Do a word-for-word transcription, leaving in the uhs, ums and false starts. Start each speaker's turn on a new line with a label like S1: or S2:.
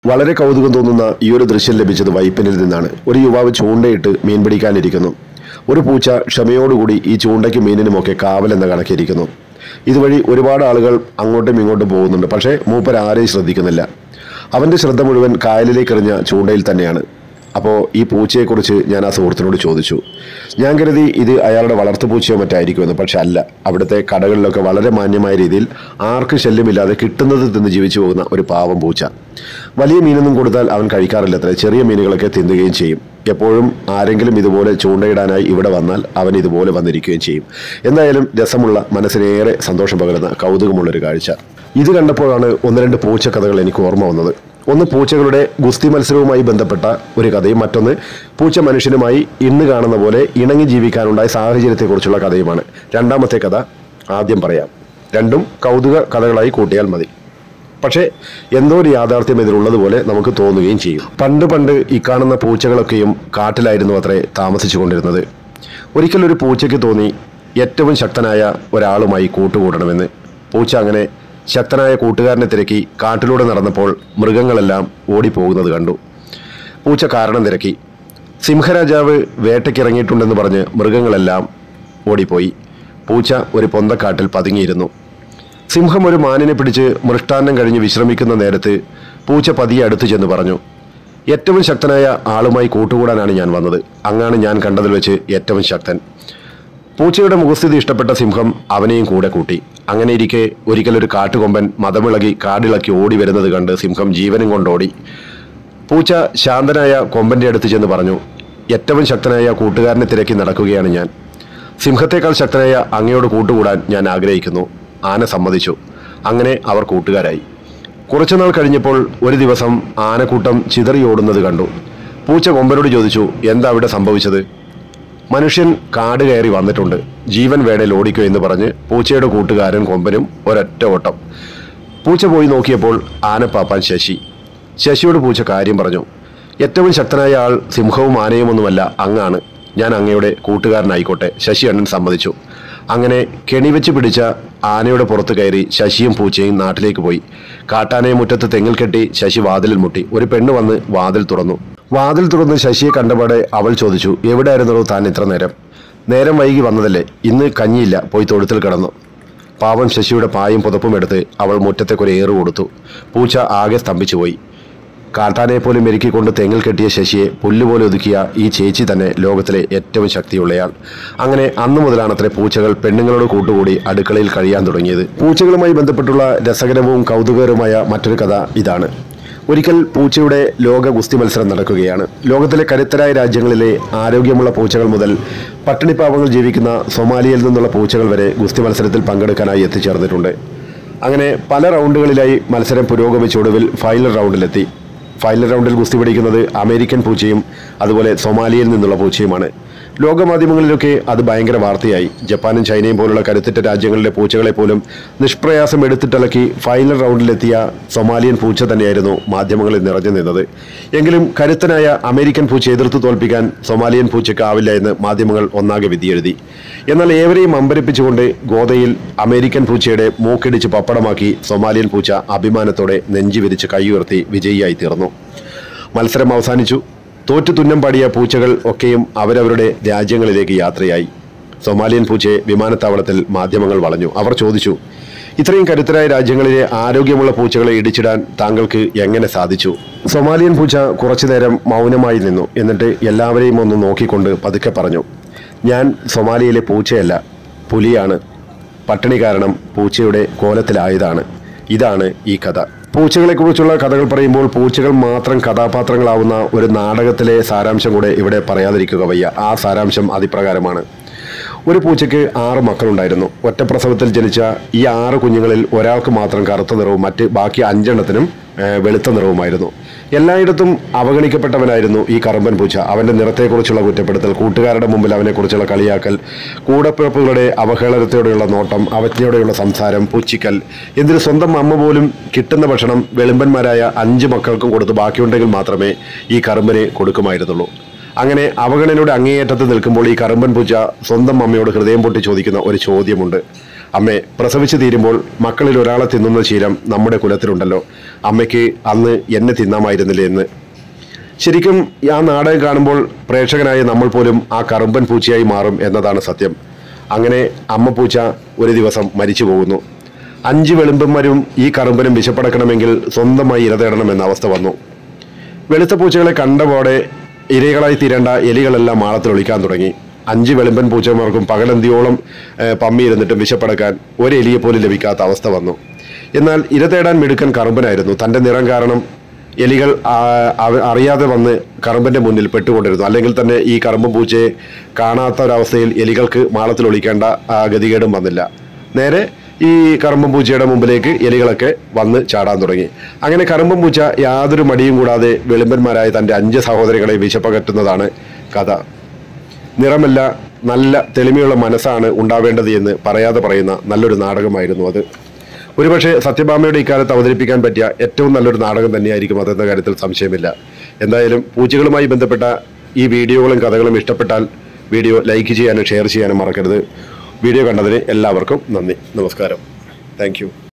S1: വളരെ കൗതുകം തോന്നുന്ന ഈ ഒരു ദൃശ്യം ലഭിച്ചത് വൈപ്പിനിൽ നിന്നാണ്. ഒരു യുവാവ് ചൂണ്ടയിട്ട് മീൻ പിടിക്കാനിരിക്കുന്നു. ഒരു പൂച്ച ക്ഷമയോടുകൂടി ഈ ചൂണ്ടയ്ക്കും മീനിനുമൊക്കെ കാവലെന്ന കണക്കിരിക്കുന്നു. ഇതുവഴി ഒരുപാട് ആളുകൾ അങ്ങോട്ടും ഇങ്ങോട്ടും പോകുന്നുണ്ട്. പക്ഷേ മൂപ്പർ ആരെയും ശ്രദ്ധിക്കുന്നില്ല. അവൻ്റെ ശ്രദ്ധ മുഴുവൻ കായലിലേക്ക് എറിഞ്ഞ ചൂണ്ടയിൽ തന്നെയാണ്. അപ്പോൾ ഈ പൂച്ചയെക്കുറിച്ച് ഞാൻ ആ സുഹൃത്തിനോട് ചോദിച്ചു. ഞാൻ കരുതി ഇത് അയാളുടെ വളർത്തുപൂച്ചയോ മറ്റായിരിക്കുമെന്ന്. പക്ഷെ അല്ല. അവിടുത്തെ കടകളിലൊക്കെ വളരെ മാന്യമായ രീതിയിൽ ആർക്ക് ശല്യമില്ലാതെ കിട്ടുന്നത് തിന്ന് ജീവിച്ചു പോകുന്ന ഒരു പാവം പൂച്ച. വലിയ മീനൊന്നും കൊടുത്താൽ അവൻ കഴിക്കാറില്ലത്രേ. ചെറിയ മീനുകളൊക്കെ തിന്നുകയും ചെയ്യും. എപ്പോഴും ആരെങ്കിലും ഇതുപോലെ ചൂണ്ടയിടാനായി ഇവിടെ വന്നാൽ അവൻ ഇതുപോലെ വന്നിരിക്കുകയും ചെയ്യും. എന്തായാലും രസമുള്ള, മനസ്സിനേറെ സന്തോഷം പകരുന്ന കൗതുകമുള്ളൊരു കാഴ്ച. ഇത് കണ്ടപ്പോഴാണ് ഒന്ന് രണ്ട് പൂച്ചക്കഥകൾ എനിക്ക് ഓർമ്മ വന്നത്. ഒന്ന് പൂച്ചകളുടെ ഗുസ്തി മത്സരവുമായി ബന്ധപ്പെട്ട ഒരു കഥയും മറ്റൊന്ന് പൂച്ച മനുഷ്യനുമായി ഇന്ന് കാണുന്ന പോലെ ഇണങ്ങി ജീവിക്കാനുണ്ടായ സാഹചര്യത്തെക്കുറിച്ചുള്ള കഥയുമാണ്. രണ്ടാമത്തെ കഥ ആദ്യം പറയാം. രണ്ടും കൗതുക കഥകളായി കൂട്ടിയാൽ മതി. പക്ഷേ എന്തോ ഒരു യാഥാർത്ഥ്യം ഇതിലുള്ളതുപോലെ നമുക്ക് തോന്നുകയും ചെയ്യും. പണ്ട് പണ്ട് ഈ കാണുന്ന പൂച്ചകളൊക്കെയും കാട്ടിലായിരുന്നു അത്രേ താമസിച്ചു കൊണ്ടിരുന്നത്. ഒരിക്കൽ ഒരു പൂച്ചയ്ക്ക് തോന്നി ഏറ്റവും ശക്തനായ ഒരാളുമായി കൂട്ടുകൂടണമെന്ന്. പൂച്ച അങ്ങനെ ശക്തനായ കൂട്ടുകാരനെ തിരക്കി കാട്ടിലൂടെ നടന്നപ്പോൾ മൃഗങ്ങളെല്ലാം ഓടിപ്പോകുന്നത് കണ്ടു. പൂച്ച കാരണം തിരക്കി. സിംഹരാജാവ് വേട്ടയ്ക്കിറങ്ങിയിട്ടുണ്ടെന്ന് പറഞ്ഞ് മൃഗങ്ങളെല്ലാം ഓടിപ്പോയി. പൂച്ച ഒരു പൊന്തക്കാട്ടിൽ പതുങ്ങിയിരുന്നു. സിംഹം ഒരു മാനിനെ പിടിച്ച് മൃഷ്ടാന്നം കഴിഞ്ഞ് വിശ്രമിക്കുന്ന നേരത്ത് പൂച്ച പതിയെ അടുത്തു ചെന്ന് പറഞ്ഞു, ഏറ്റവും ശക്തനായ ആളുമായി കൂട്ടുകൂടാനാണ് ഞാൻ വന്നത്. അങ്ങാണ് ഞാൻ കണ്ടതിൽ വെച്ച് ഏറ്റവും ശക്തൻ. പൂച്ചയുടെ മുഖസ്ഥിതി ഇഷ്ടപ്പെട്ട സിംഹം അവനെയും കൂടെ കൂട്ടി. അങ്ങനെ ഇരിക്കെ ഒരിക്കലൊരു കാട്ടുകൊമ്പൻ മതമിളകി കാടിളക്കി ഓടി വരുന്നത് കണ്ട് സിംഹം ജീവനും കൊണ്ടോടി. പൂച്ച ശാന്തനായ കൊമ്പന്റെ അടുത്ത് ചെന്ന് പറഞ്ഞു, ഏറ്റവും ശക്തനായ കൂട്ടുകാരനെ തിരക്കി നടക്കുകയാണ് ഞാൻ. സിംഹത്തേക്കാൾ ശക്തനായ അങ്ങയോട് കൂട്ടുകൂടാൻ ഞാൻ ആഗ്രഹിക്കുന്നു. ആന സമ്മതിച്ചു. അങ്ങനെ അവർ കൂട്ടുകാരായി. കുറച്ചുനാൾ കഴിഞ്ഞപ്പോൾ ഒരു ദിവസം ആനക്കൂട്ടം ചിതറിയോടുന്നത് കണ്ടു. പൂച്ച കൊമ്പനോട് ചോദിച്ചു, എന്താ അവിടെ സംഭവിച്ചത്? മനുഷ്യൻ കാട് കയറി വന്നിട്ടുണ്ട്, ജീവൻ വേണേൽ ഓടിക്കോ എന്ന് പറഞ്ഞ് പൂച്ചയുടെ കൂട്ടുകാരൻ കൊമ്പനും ഒരൊറ്റ ഓട്ടം. പൂച്ച പോയി നോക്കിയപ്പോൾ ആനപ്പാപ്പാൻ ശശി. ശശിയോട് പൂച്ച കാര്യം പറഞ്ഞു. ഏറ്റവും ശക്തനായ ആൾ സിംഹവും ആനയും ഒന്നുമല്ല, അങ്ങാണ്. ഞാൻ അങ്ങയുടെ കൂട്ടുകാരനായിക്കോട്ടെ. ശശി അണ്ണൻ സമ്മതിച്ചു. അങ്ങനെ കെണിവെച്ച് പിടിച്ച ആനയുടെ പുറത്ത് കയറി ശശിയും പൂച്ചയും നാട്ടിലേക്ക് പോയി. കാട്ടാനയെ മുറ്റത്ത് തെങ്ങിൽ കെട്ടി ശശി വാതിലിൽ മുട്ടി. ഒരു പെണ്ണ് വന്ന് വാതിൽ തുറന്നു. വാതിൽ തുറന്ന് ശശിയെ കണ്ടപാടെ അവൾ ചോദിച്ചു, എവിടെയായിരുന്നോ താൻ ഇത്ര നേരം? നേരം വൈകി വന്നതല്ലേ, ഇന്ന് കഞ്ഞിയില്ല, പോയി തൊഴുത്തിൽ കിടന്നു. പാവം ശശിയുടെ പായും പുതപ്പും എടുത്ത് അവൾ മുറ്റത്തേക്കൊരു ഏറ് കൊടുത്തു. പൂച്ച ആകെ സ്തംഭിച്ചു പോയി. കാട്ടാനയെ പോലും മെരുക്കിക്കൊണ്ട് തെങ്ങിൽ കെട്ടിയ ശശിയെ പുല്ലുപോലെ ഒതുക്കിയ ഈ ചേച്ചി തന്നെ ലോകത്തിലെ ഏറ്റവും ശക്തിയുള്ളയാൾ. അങ്ങനെ അന്നു മുതലാണത്രേ പൂച്ചകൾ പെണ്ണുങ്ങളോട് കൂട്ടുകൂടി അടുക്കളയിൽ കഴിയാൻ തുടങ്ങിയത്. പൂച്ചകളുമായി ബന്ധപ്പെട്ടുള്ള രസകരവും കൗതുകകരവുമായ മറ്റൊരു കഥ ഇതാണ്. ഒരിക്കൽ പൂച്ചയുടെ ലോക ഗുസ്തി മത്സരം നടക്കുകയാണ്. ലോകത്തിലെ കരുത്തരായ രാജ്യങ്ങളിലെ ആരോഗ്യമുള്ള പൂച്ചകൾ മുതൽ പട്ടിണിപ്പാവങ്ങൾ ജീവിക്കുന്ന സൊമാലിയയിൽ നിന്നുള്ള പൂച്ചകൾ വരെ ഗുസ്തി മത്സരത്തിൽ പങ്കെടുക്കാനായി എത്തിച്ചേർന്നിട്ടുണ്ട്. അങ്ങനെ പല റൗണ്ടുകളിലായി മത്സരം പുരോഗമിച്ചൊടുവിൽ ഫൈനൽ റൗണ്ടിലെത്തി. ഫൈനൽ റൗണ്ടിൽ ഗുസ്തി പിടിക്കുന്നത് അമേരിക്കൻ പൂച്ചയും അതുപോലെ സൊമാലിയയിൽ നിന്നുള്ള പൂച്ചയുമാണ്. ലോകമാധ്യമങ്ങളിലൊക്കെ അത് ഭയങ്കര വാർത്തയായി. ജപ്പാനും ചൈനയും പോലുള്ള കരുത്തുറ്റ രാജ്യങ്ങളിലെ പൂച്ചകളെ പോലും നിഷ്പ്രയാസം എടുത്തിട്ടിളക്കി ഫൈനൽ റൗണ്ടിലെത്തിയ സൊമാലിയൻ പൂച്ച തന്നെയായിരുന്നു മാധ്യമങ്ങളിൽ നിറഞ്ഞു നിന്നത്. എങ്കിലും കരുത്തനായ അമേരിക്കൻ പൂച്ച എതിർത്ത് തോൽപ്പിക്കാൻ സൊമാലിയൻ പൂച്ചയ്ക്ക് ആവില്ല എന്ന് മാധ്യമങ്ങൾ ഒന്നാകെ വിധിയെഴുതി. എന്നാൽ ഏവരെയും അമ്പരപ്പിച്ചുകൊണ്ട് ഗോദയിൽ അമേരിക്കൻ പൂച്ചയുടെ മൂക്കിടിച്ച് പപ്പടമാക്കി സൊമാലിയൻ പൂച്ച അഭിമാനത്തോടെ നെഞ്ചി വിരിച്ച് കൈയുയർത്തി വിജയിയായി തീർന്നു. മത്സരം അവസാനിച്ചു. തോറ്റു തുന്നം പാടിയ പൂച്ചകൾ ഒക്കെയും അവരവരുടെ രാജ്യങ്ങളിലേക്ക് യാത്രയായി. സൊമാലിയൻ പൂച്ചയെ വിമാനത്താവളത്തിൽ മാധ്യമങ്ങൾ വളഞ്ഞു. അവർ ചോദിച്ചു, ഇത്രയും കരുത്തരായ രാജ്യങ്ങളിലെ ആരോഗ്യമുള്ള പൂച്ചകളെ ഇടിച്ചിടാൻ താങ്കൾക്ക് എങ്ങനെ സാധിച്ചു? സൊമാലിയൻ പൂച്ച കുറച്ചുനേരം മൗനമായി നിന്നു. എന്നിട്ട് എല്ലാവരെയും ഒന്ന് നോക്കിക്കൊണ്ട് പതുക്കെ പറഞ്ഞു, ഞാൻ സൊമാലിയയിലെ പൂച്ചയല്ല, പുലിയാണ്. പട്ടിണി കാരണം പൂച്ചയുടെ കോലത്തിലായതാണ്. ഇതാണ് ഈ കഥ. പൂച്ചകളെക്കുറിച്ചുള്ള കഥകൾ പറയുമ്പോൾ പൂച്ചകൾ മാത്രം കഥാപാത്രങ്ങളാവുന്ന ഒരു നാടകത്തിലെ സാരാംശം കൂടെ ഇവിടെ പറയാതിരിക്കുക വയ്യ. ആ സാരാംശം അതിപ്രകാരമാണ്. ഒരു പൂച്ചയ്ക്ക് ആറ് മക്കളുണ്ടായിരുന്നു. ഒറ്റപ്രസവത്തിൽ ജനിച്ച ഈ ആറ് കുഞ്ഞുങ്ങളിൽ ഒരാൾക്ക് മാത്രം കറുത്ത നിറവും മറ്റ് ബാക്കി അഞ്ചെണ്ണത്തിനും വെളുത്ത നിറവുമായിരുന്നു. എല്ലായിടത്തും അവഗണിക്കപ്പെട്ടവനായിരുന്നു ഈ കറമ്പൻ പൂച്ച. അവൻ്റെ നിറത്തെക്കുറിച്ചുള്ള കുറ്റപ്പെടുത്തൽ, കൂട്ടുകാരുടെ മുമ്പിൽ അവനെക്കുറിച്ചുള്ള കളിയാക്കൽ, കൂടപ്പിറപ്പുകളുടെ അവഹേളനത്തോടെയുള്ള നോട്ടം, അവജ്ഞയോടെയുള്ള സംസാരം, പുച്ഛിക്കൽ, എന്തിന് സ്വന്തം അമ്മ പോലും കിട്ടുന്ന ഭക്ഷണം വെളുമ്പന്മാരായ അഞ്ച് മക്കൾക്കും കൊടുത്ത് ബാക്കിയുണ്ടെങ്കിൽ മാത്രമേ ഈ കറുമ്പനെ കൊടുക്കുമായിരുന്നുള്ളൂ. അങ്ങനെ അവഗണനയുടെ അങ്ങേയറ്റത്ത് നിൽക്കുമ്പോൾ ഈ കറുമ്പൻ പൂച്ച സ്വന്തം അമ്മയോട് ഹൃദയം പൊട്ടി ചോദിക്കുന്ന ഒരു ചോദ്യമുണ്ട്. അമ്മേ, പ്രസവിച്ച് തീരുമ്പോൾ മക്കളിൽ ഒരാളെ തിന്നുന്ന ശീലം നമ്മുടെ കുലത്തിലുണ്ടല്ലോ. അമ്മയ്ക്ക് അന്ന് എന്നെ തിന്നാമായിരുന്നില്ലേ എന്ന്. ശരിക്കും ആ നാടകം കാണുമ്പോൾ പ്രേക്ഷകനായ നമ്മൾ പോലും ആ കറുമ്പൻ പൂച്ചയായി മാറും എന്നതാണ് സത്യം. അങ്ങനെ അമ്മ പൂച്ച ഒരു ദിവസം മരിച്ചു പോകുന്നു. അഞ്ച് വെളുമ്പന്മാരും ഈ കറുമ്പനും വിശപ്പടക്കണമെങ്കിൽ സ്വന്തമായി ഇര തേടണമെന്ന അവസ്ഥ വന്നു. വെളുത്ത പൂച്ചകളെ കണ്ടപോടെ ഇരകളായി തീരേണ്ട എലികളെല്ലാം മാളത്തിൽ ഒളിക്കാൻ തുടങ്ങി. അഞ്ച് വെളുമ്പൻ പൂച്ചമാർക്കും പകലന്തിയോളം പമ്മിയിരുന്നിട്ടും വിശപ്പടക്കാൻ ഒരു എലിയെ പോലും ലഭിക്കാത്ത അവസ്ഥ വന്നു. എന്നാൽ ഇര തേടാൻ മിടുക്കൻ കറുമ്പനായിരുന്നു. തൻ്റെ നിറം കാരണം എലികൾ അറിയാതെ വന്ന് കറുമ്പൻ്റെ മുന്നിൽ പെട്ടുകൊണ്ടിരുന്നു. അല്ലെങ്കിൽ തന്നെ ഈ കറുമ്പൻ പൂച്ചയെ കാണാത്ത ഒരവസ്ഥയിൽ എലികൾക്ക് മാളത്തിൽ ഒളിക്കേണ്ട ഗതികേടും വന്നില്ല. നേരെ ഈ കറുമ്പൻ പൂച്ചയുടെ മുമ്പിലേക്ക് എലികളൊക്കെ വന്ന് ചാടാൻ തുടങ്ങി. അങ്ങനെ കറുമ്പൻ പൂച്ച യാതൊരു മടിയും കൂടാതെ വെളുമ്പന്മാരായ തൻ്റെ അഞ്ച് സഹോദരികളെ വിശപ്പകറ്റുന്നതാണ് കഥ. നിറമല്ല, നല്ല തെളിമയുള്ള മനസ്സാണ് ഉണ്ടാവേണ്ടത് എന്ന് പറയാതെ പറയുന്ന നല്ലൊരു നാടകമായിരുന്നു അത്. ഒരുപക്ഷെ സത്യഭാമയുടെ ഇക്കാലത്ത് അവതരിപ്പിക്കാൻ പറ്റിയ ഏറ്റവും നല്ലൊരു നാടകം തന്നെയായിരിക്കും അതെന്ന കാര്യത്തിൽ സംശയമില്ല. എന്തായാലും പൂച്ചകളുമായി ബന്ധപ്പെട്ട ഈ വീഡിയോകളും കഥകളും ഇഷ്ടപ്പെട്ടാൽ വീഡിയോ ലൈക്ക് ചെയ്യാനും ഷെയർ ചെയ്യാനും മറക്കരുത്. വീഡിയോ കണ്ടതിന് എല്ലാവർക്കും നന്ദി. നമസ്കാരം. Thank U.